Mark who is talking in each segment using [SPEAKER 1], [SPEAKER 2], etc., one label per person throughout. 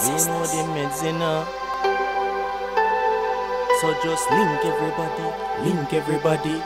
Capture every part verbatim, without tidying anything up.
[SPEAKER 1] We know the meds, you know. So just link everybody, link everybody.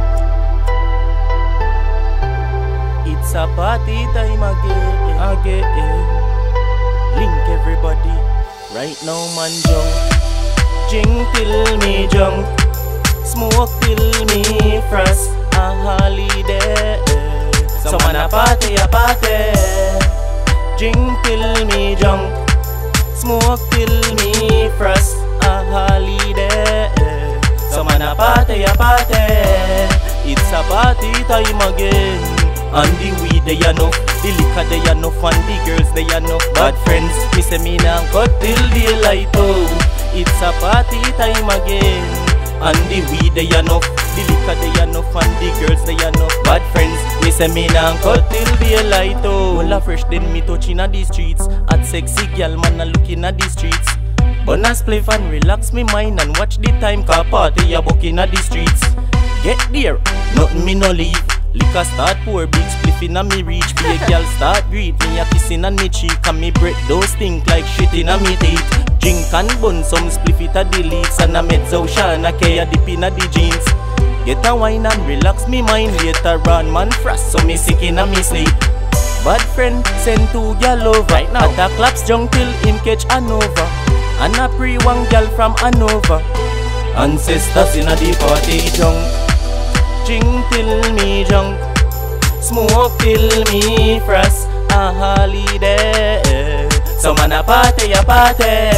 [SPEAKER 1] It's a party time again, again. Link everybody. Right now man junk, drink till me junk, smoke till me frost. A holiday, so man a party, a party. Drink till me junk, smoke till me frost. A holiday, so man a party, a party. It's a party time again. And the weed they enough, the liquor they enough, and the girls they enough. Bad friends, me say me nah cut till daylight oh. It's a party time again. And the weed they enough, the liquor they enough, and the girls they enough. Bad friends, me say me nah cut till daylight oh. Well a fresh then me touching at the streets. At sexy girl man a looking at the streets. Bun a spliff and relax me mind and watch the time, car party a bucking at the streets. Get there, nothing me no leave. Liquor start pour, big spliff inna me reach. Be a girl start greet me a kissing on me cheek, and me breath those stink like shit inna me teeth. Drink and bun some spliff it a deletes, and a meds out shine a kaya dip inna the jeans. Get a wine and relax me mind, later on man frost so me sick inna me sleep. Bad friend send two gal over right now. At a claps junk till him catch Hanover, and a pre one gal from Hanover. Ancestors inna the party junk. Drink till me drunk, smoke till me frost. A holiday, so man a party, a party.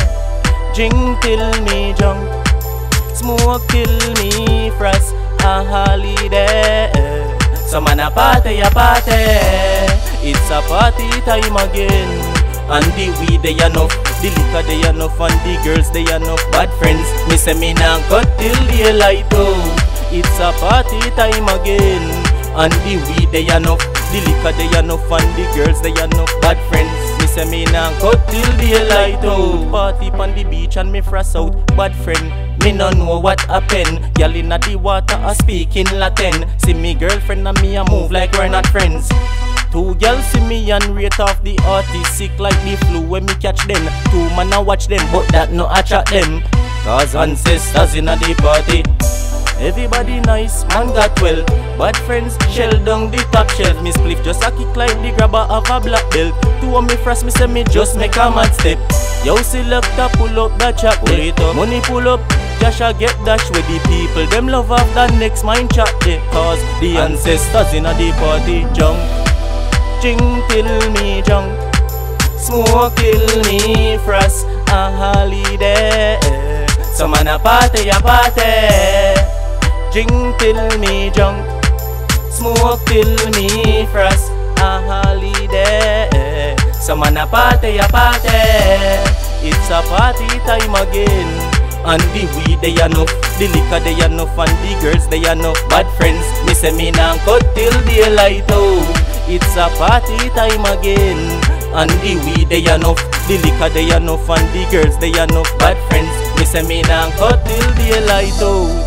[SPEAKER 1] Drink till me drunk, smoke till me frost. A holiday, so man a party, a party. It's a party time again. And the weed they enough, the liquor they enough, and the girls they enough. Bad friends, me say me nah cut till daylight oh. It's a party time again. And the weed they enough, the liquor they enough, and the girls they enough. Bad friends, me say me nah cut till daylight oh. Party on the beach and me frost out. Bad friend, me no know what happen. Girl inna the water a speak in Latin. See me girlfriend and me a move like we're not friends. Two girls see me and rate off the artist, sick like the flu when me catch them. Two man a watch them, but that no attract them. Cause ancestors inna the party. Everybody nice, man got twelve. Bad friends shell down the top shelf. Me spliff just a kick like the grabber of a black belt. Two of me frost, me say me just make a mad step. Yo selector pull up the chat, pull it up. Money pull up, cash a get dash with the people. Them love off the next mind chat day. Cause the ancestors inna the party junk. Drink till me drunk, smoke till me frost. A holiday, so man a party, a party. Drink till me drunk, smoke till me frost. A holiday, so man a party, a party. It's a party time again. And the weed they enough, the liquor they enough, and the girls they enough. Bad friends, me say me nah cut till daylight oh. It's a party time again. And the weed they enough, the liquor they enough, and the girls they enough. Bad friends, me say me nah cut till daylight oh.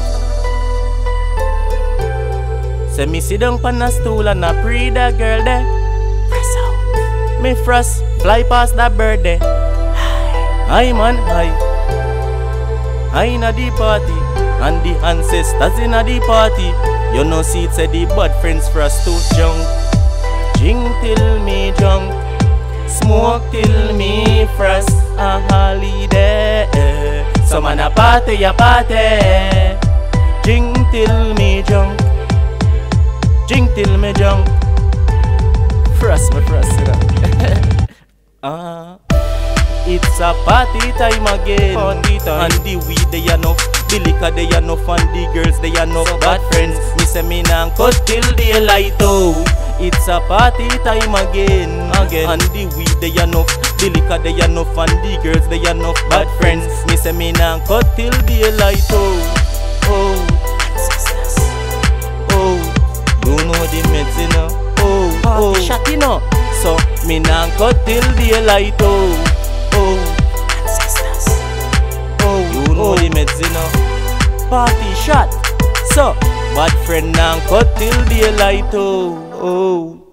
[SPEAKER 1] Say me sit down pan a stool and a pre that girl there. Frost out. Me frost, fly past that bird there. Hi man, hi. Hi inna the party, and the ancestors inna the party. You know see it say the bad friends frost too junk. Drink till me drunk, smoke till me frost. A holiday, so man a party, a party. Drink till me drunk, drink till me drunk. Frost me frost it Ah, it's a party time again. Party time. And the weed they enough, the liquor they enough, and the girls they enough. So bad friends, me say me nah cut till daylight oh. It's a party time again, again. And the weed they enough, the liquor they enough, and the girls they enough. Bad friends, me say me nah cut till daylight oh. Oh, oh, you know the meds you know. Oh, oh, shot you know. So me nah cut till daylight oh. Oh, oh, you know the meds you know. Party shot. So bad friend nah cut till daylight oh. Oh.